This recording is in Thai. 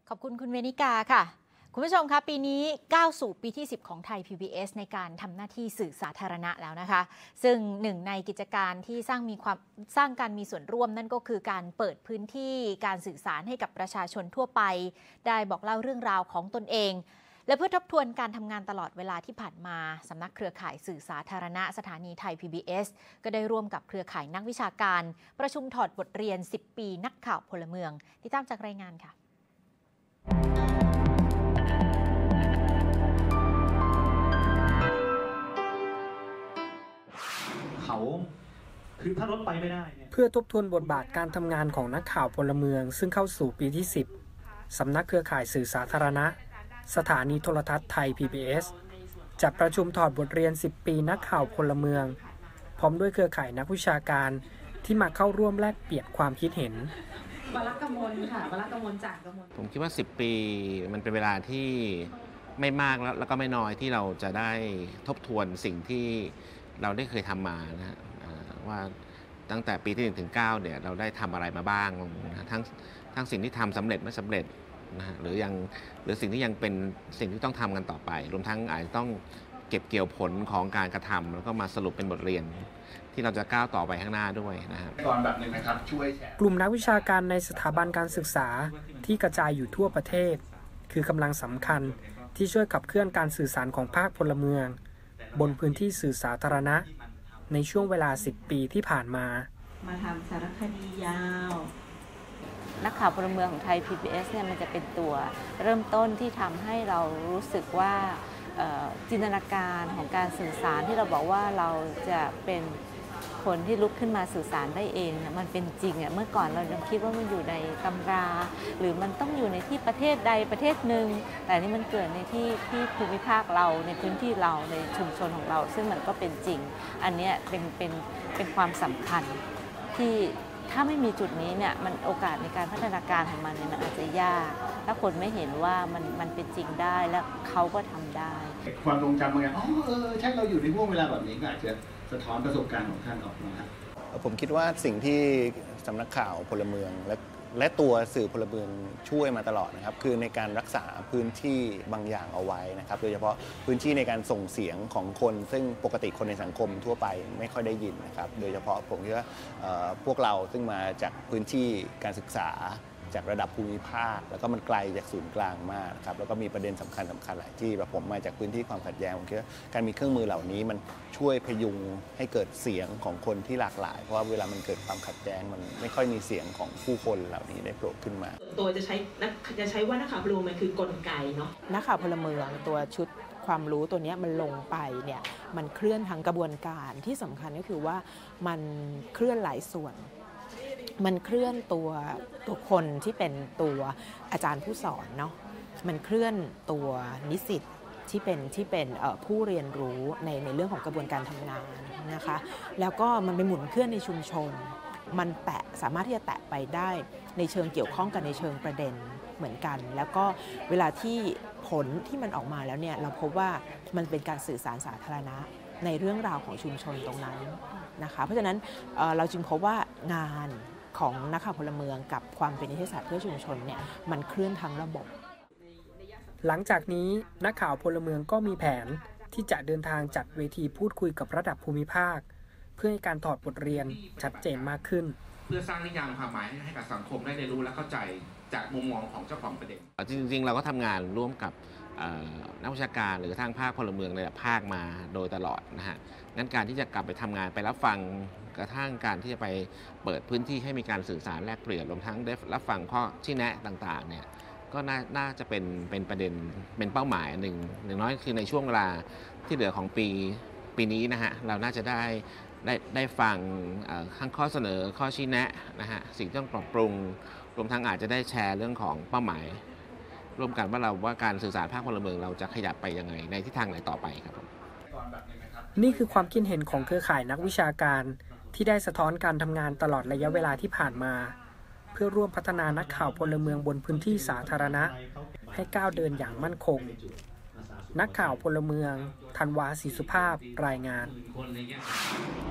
ขอบคุณคุณเวนิกาค่ะคุณผู้ชมคะปีนี้ก้าวสู่ปีที่10ของไทย PBS ในการทำหน้าที่สื่อสาธารณะแล้วนะคะซึ่งหนึ่งในกิจการที่สร้างการมีส่วนร่วมนั่นก็คือการเปิดพื้นที่การสื่อสารให้กับประชาชนทั่วไปได้บอกเล่าเรื่องราวของตนเองและเพื่อทบทวนการทำงานตลอดเวลาที่ผ่านมาสำนักเครือข่ายสื่อสาธารณะสถานีไทย PBS ก็ได้ร่วมกับเครือข่ายนักวิชาการประชุมถอดบทเรียน10ปีนักข่าวพลเมืองติดตามจากรายงานค่ะคือถ้ารถไปไม่ได้เพื่อทบทวนบทบาทการทำงานของนักข่าวพลเมืองซึ่งเข้าสู่ปีที่10สำนักเครือข่ายสื่อสาธารณะสถานีโทรทัศน์ไทย PBS จัดประชุมถอดบทเรียน10ปีนักข่าวพลเมืองพร้อมด้วยเครือข่ายนักวิชาการที่มาเข้าร่วมแลกเปลี่ยนความคิดเห็นวรกมลค่ะวรกมลจากกมลผมคิดว่า10ปีมันเป็นเวลาที่ไม่มากแล้วก็ไม่น้อยที่เราจะได้ทบทวนสิ่งที่เราได้เคยทำมานะว่าตั้งแต่ปีที่1ถึง9เนี่ยเราได้ทำอะไรมาบ้างนะทั้งสิ่งที่ทำสำเร็จไม่สำเร็จนะหรือสิ่งที่ยังเป็นสิ่งที่ต้องทำกันต่อไปรวมทั้งอาจจะต้องเก็บเกี่ยวผลของการกระทำแล้วก็มาสรุปเป็นบทเรียนที่เราจะก้าวต่อไปข้างหน้าด้วยนะครับก่อนแบบนึงนะครับช่วยแชร์กลุ่มนักวิชาการในสถาบันการศึกษาที่กระจายอยู่ทั่วประเทศคือกำลังสำคัญที่ช่วยขับเคลื่อนการสื่อสารของภาคพลเมืองบนพื้นที่สื่อสาธารณะในช่วงเวลา10ปีที่ผ่านมาทำสารคดียาวนักข่าวพลเมืองของไทย PBS เนี่ยมันจะเป็นตัวเริ่มต้นที่ทำให้เรารู้สึกว่าจินตนาการของการสื่อสารที่เราบอกว่าเราจะเป็นคนที่ลุกขึ้นมาสื่อสารได้เองมันเป็นจริงเมื่อก่อนเรายังคิดว่ามันอยู่ในตำราหรือมันต้องอยู่ในที่ประเทศใดประเทศหนึ่งแต่นี่มันเกิดในที่ภูมิภาคเราในพื้นที่เราในชุมชนของเราซึ่งมันก็เป็นจริงอันนี้เป็นความสำคัญที่ถ้าไม่มีจุดนี้เนี่ยมันโอกาสในการพัฒนาการของมันเนี่ยมันอาจจะยากถ้าคนไม่เห็นว่ามันเป็นจริงได้แล้วเขาก็ทำได้ความทรงจำเหมือนกันใช่เราอยู่ในช่วงเวลาแบบนี้ก็อาจจะสะท้อนประสบการณ์ของท่านออกมาผมคิดว่าสิ่งที่สำนักข่าวพลเมืองและตัวสื่อพลเมืองช่วยมาตลอดนะครับคือในการรักษาพื้นที่บางอย่างเอาไว้นะครับโดยเฉพาะพื้นที่ในการส่งเสียงของคนซึ่งปกติคนในสังคมทั่วไปไม่ค่อยได้ยินนะครับโดยเฉพาะผมคิดว่าพวกเราซึ่งมาจากพื้นที่การศึกษาจากระดับภูมิภาคแล้วก็มันไกลจากศูนย์กลางมากครับแล้วก็มีประเด็นสำคัญหลายที่แบบผมมาจากพื้นที่ความขัดแย้งผมคิดว่าการมีเครื่องมือเหล่านี้มันช่วยพยุงให้เกิดเสียงของคนที่หลากหลายเพราะว่าเวลามันเกิดความขัดแย้งมันไม่ค่อยมีเสียงของผู้คนเหล่านี้ได้โผล่ขึ้นมาตัวจะใช้ว่านักข่าวพลเมืองมันคือกลไกเนาะนักข่าวพลเมืองตัวชุดความรู้ตัวนี้มันลงไปเนี่ยมันเคลื่อนทั้งกระบวนการที่สำคัญก็คือว่ามันเคลื่อนหลายส่วนมันเคลื่อนตัวคนที่เป็นตัวอาจารย์ผู้สอนเนาะมันเคลื่อนตัวนิสิตที่เป็นผู้เรียนรู้ในเรื่องของกระบวนการทำงานนะคะแล้วก็มันไปหมุนเคลื่อนในชุมชนมันสามารถที่จะแตะไปได้ในเชิงเกี่ยวข้องกันในเชิงประเด็นเหมือนกันแล้วก็เวลาที่ผลที่มันออกมาแล้วเนี่ยเราพบว่ามันเป็นการสื่อสารสาธารณะในเรื่องราวของชุมชนตรงนั้นนะคะเพราะฉะนั้นเราจึงพบว่างานของนักข่าวพลเมืองกับความเป็นนิเทศศาสตร์เพื่อชุมชนเนี่ยมันเคลื่อนทั้งระบบหลังจากนี้นักข่าวพลเมืองก็มีแผนที่จะเดินทางจัดเวทีพูดคุยกับระดับภูมิภาคเพื่อให้การถอดบทเรียนชัดเจนมากขึ้นเพื่อสร้างนิยามความหมายให้กับสังคมได้เรียนรู้และเข้าใจจากมุมมองของเจ้าของประเด็นจริงๆเราก็ทำงานร่วมกับนักวิชาการหรือทางภาคพลเมืองในภาคมาโดยตลอดนะฮะงั้นการที่จะกลับไปทำงานไปรับฟังกระทั่งการที่จะไปเปิดพื้นที่ให้มีการสื่อสารแลกเปลี่ยนรวมทั้งได้รับฟังข้อชี้แนะต่างๆเนี่ยก็น่าจะเป็นประเด็นเป็นเป้าหมายหนึ่งอย่างน้อยคือในช่วงเวลาที่เหลือของปีนี้นะฮะเราน่าจะได้ฟังทั้งข้อเสนอข้อชี้แนะนะฮะสิ่งที่ต้องปรับปรุงรวมทั้งอาจจะได้แชร์เรื่องของเป้าหมายร่วมกันว่าการสื่อสารภาคพลเมืองเราจะขยับไปยังไงในทิศทางไหนต่อไปครับนี่คือความคิดเห็นของเครือข่ายนักวิชาการที่ได้สะท้อนการทำงานตลอดระยะเวลาที่ผ่านมาเพื่อร่วมพัฒนานักข่าวพลเมืองบนพื้นที่สาธารณะให้ก้าวเดินอย่างมั่นคงนักข่าวพลเมืองธันวา ศรีสุภาพรายงาน